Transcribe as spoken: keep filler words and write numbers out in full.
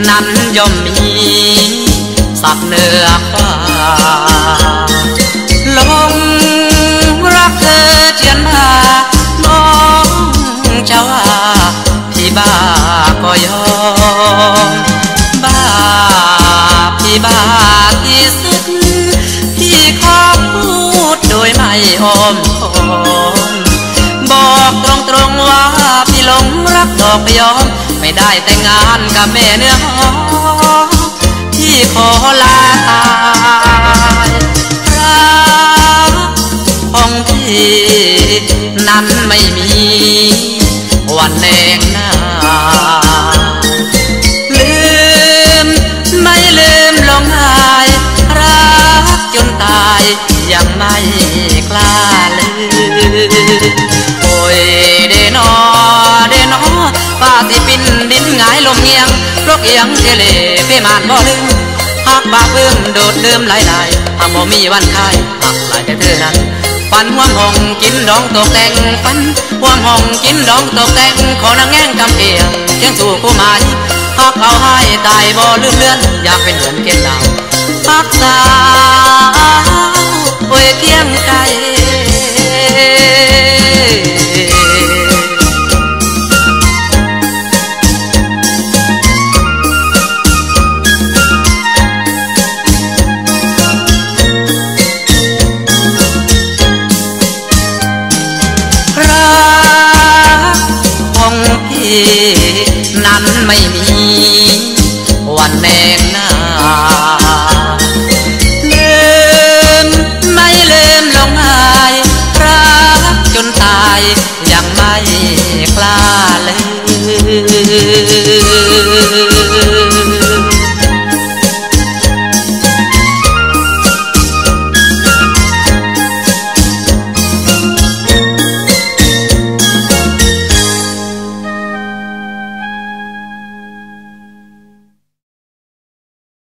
นั้นย่อมมีสักเหนือฟ้าลงรักเธอเจียนมาน้องจะว่าพี่บ้าก็ยอมบ้าพี่บ้าที่สุดพี่ขอพูดโดยไม่อ้อมค้อมบอกตรงๆว่าพี่หลงรักดอกพยอมไม่ได้แต่งงานกับแม่เนื้อหอมพี่ขอลาตายรักของพี่นั้นไม่มีวันแน่งหน้าลืมไม่ลืมลงหายรักจนตายยังไม่กล้าลืมโอ้ยเดนอเดนอฟ้าที่ปินดินหงายลมเงียงโลกเอียงเทเลเพ่มานบ่ลืมหักบาปเบิ่มโดดเดิมหลายหลายหากบ่มีวันคายหักหลายแต่เธอนั้นฝันห่วงห้องกินดองตกแต่งฝันห่วงห้องกินดองตกแต่งขอนางแง่งกำเกียงเคียงสู่ผู้หมายหักเอาให้ตายบ่ลืมเลือนอยากเป็นเหมือนเกศดาวหักสาวป่วยเพียงใจ